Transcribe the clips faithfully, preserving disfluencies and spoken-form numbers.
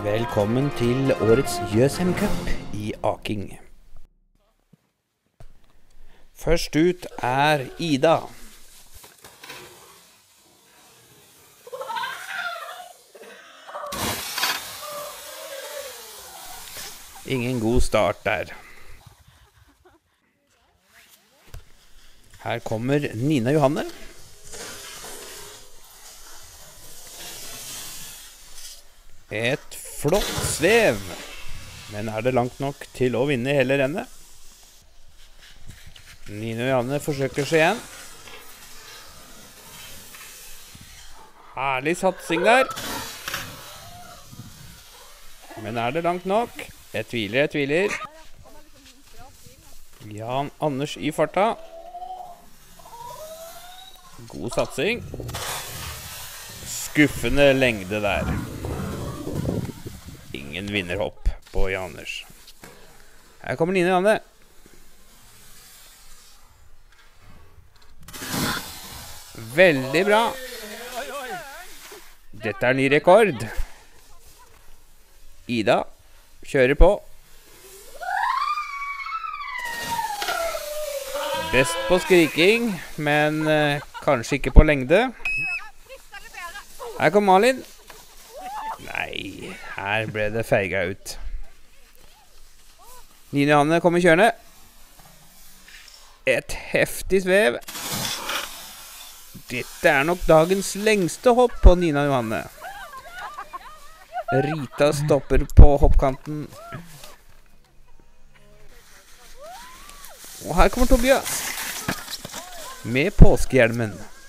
Velkommen til årets Jøsem Cup i Aking. Først ut er Ida. Ingen god start der. Her kommer Nina Johanne. Et flott svev. Men er det langt nok til å vinne hele rennet? Nina Johanne forsøker seg igjen. Herlig satsing der. Men er det langt nok? Jeg tviler, jeg tviler. Jan Anders i farta. God satsing. Skuffende lengde der. Ingen vinnerhopp på Jan Anders. Her kommer Nina Johanne. Veldig bra. Dette er ny rekord. Ida kjører på. Best på skriking, men eh, kanskje ikke på lengde. Her kommer Malin. Nei, her ble det feiga ut. Nina Johanne kommer kjørende. Et heftig svev. Dette er nok dagens lengste hopp på Nina Johanne. Rita stopper på hoppkanten. Og her kommer Tobias med påskehjelmen.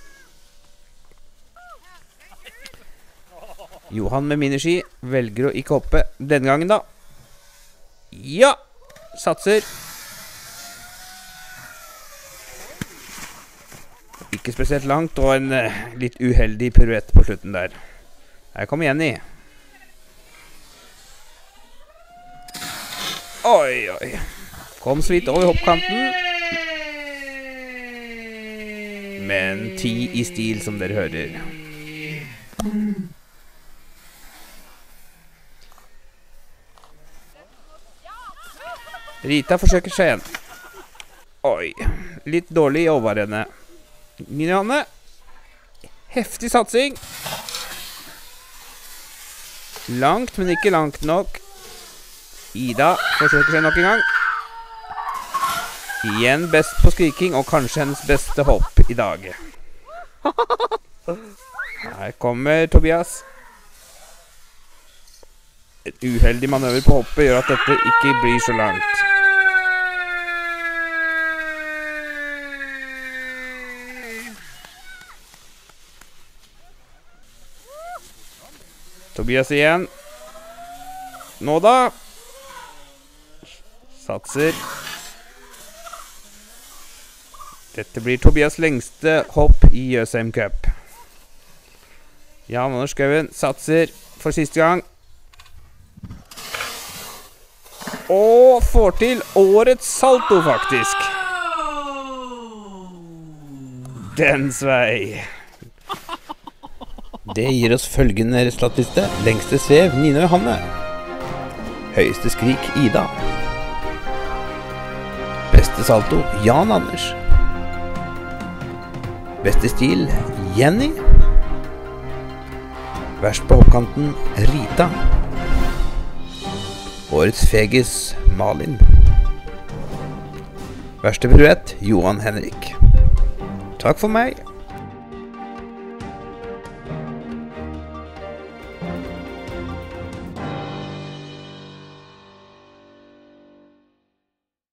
Johan med miniski velger å ikke hoppe denne gangen da. Ja, satser. Ikke spesielt langt, og en uh, litt uheldig piruett på slutten der. Her kommer Jenny. Oi, oi. Kom så vidt over hoppkanten. Men ti i stil, som dere hører. Rita forsøker seg igjen. Oi, litt dårlig i overhenne. Nina Johanne. Heftig satsing. Langt, men ikke langt nok. Ida forsøker seg nok en gang. Igjen best på skriking, og kanskje hennes beste hopp i dag. Her kommer Tobias. Et uheldig manøver på hoppet gjør at dette ikke blir så langt. Tobias igjen. Nå da. Satser. Dette blir Tobias lengste hopp i Jøsem Cup. Jan Anders Skauen satser for siste gang. Og får til årets salto, faktisk. Den svei. Det gir oss følgende resultatliste. Lengste svev, Nina Johanne. Høyeste skrik, Ida. Beste salto, Jan Anders. Beste stil, Jenny. Verst på hoppkanten, Rita. Årets fegis, Malin. Verste piruett, Johan Henrik. Takk for meg.